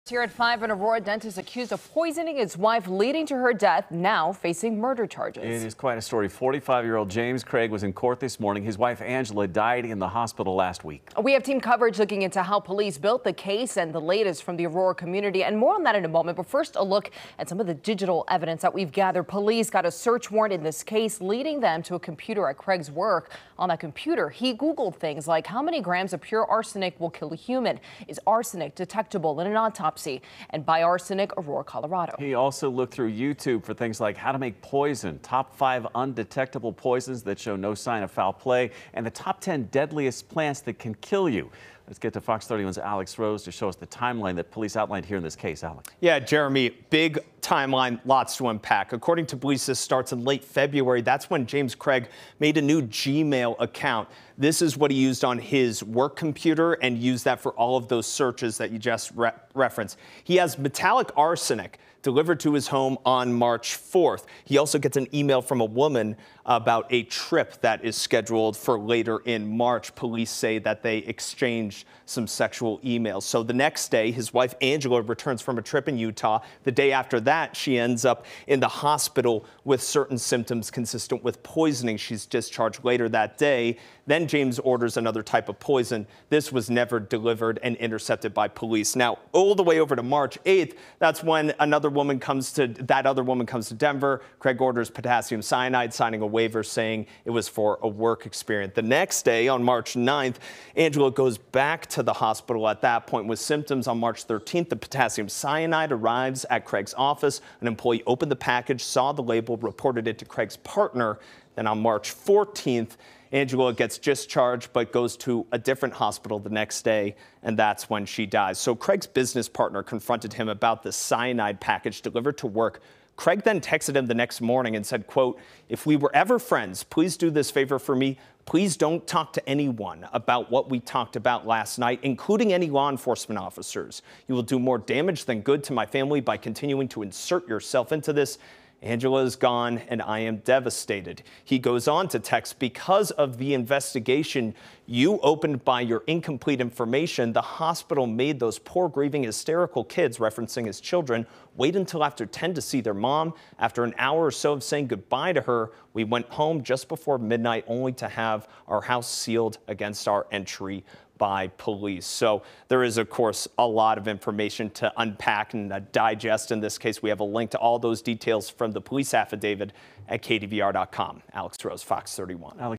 Here at 5, an Aurora dentist accused of poisoning his wife, leading to her death, now facing murder charges. It is quite a story. 45-year-old James Craig was in court this morning. His wife, Angela, died in the hospital last week. We have team coverage looking into how police built the case and the latest from the Aurora community, and more on that in a moment. But first, a look at some of the digital evidence that we've gathered. Police got a search warrant in this case, leading them to a computer at Craig's work. On that computer, he Googled things like how many grams of pure arsenic will kill a human. Is arsenic detectable in an autopsy? And buy arsenic, Aurora, Colorado. He also looked through YouTube for things like how to make poison, top 5 undetectable poisons that show no sign of foul play, and the top 10 deadliest plants that can kill you. Let's get to Fox 31's Alex Rose to show us the timeline that police outlined here in this case. Alex. Yeah, Jeremy, big timeline, lots to unpack. According to police, this starts in late February. That's when James Craig made a new Gmail account. This is what he used on his work computer and used that for all of those searches that you just referenced. He has metallic arsenic delivered to his home on March 4th. He also gets an email from a woman about a trip that is scheduled for later in March. Police say that they exchanged some sexual emails. So the next day, his wife Angela returns from a trip in Utah. The day after that, she ends up in the hospital with certain symptoms consistent with poisoning. She's discharged later that day. Then James orders another type of poison. This was never delivered and intercepted by police. Now, all the way over to March 8th, that's when that other woman comes to Denver. Craig orders potassium cyanide, signing a waiver saying it was for a work experience. The next day, on March 9th, Angela goes back to the hospital at that point with symptoms. On March 13th, the potassium cyanide arrives at Craig's office. An employee opened the package, saw the label, reported it to Craig's partner. Then on March 14th, Angela gets discharged but goes to a different hospital the next day, and that's when she dies. So Craig's business partner confronted him about the cyanide package delivered to work. Craig then texted him the next morning and said, quote, "If we were ever friends, please do this favor for me. Please don't talk to anyone about what we talked about last night, including any law enforcement officers. You will do more damage than good to my family by continuing to insert yourself into this. Angela is gone, and I am devastated." He goes on to text, "Because of the investigation you opened by your incomplete information, the hospital made those poor, grieving, hysterical kids," referencing his children, "wait until after 10 to see their mom. After an hour or so of saying goodbye to her, we went home just before midnight, only to have our house sealed against our entry by police." So there is, of course, a lot of information to unpack and digest. In this case, we have a link to all those details from the police affidavit at KDVR.com. Alex Rose, Fox 31.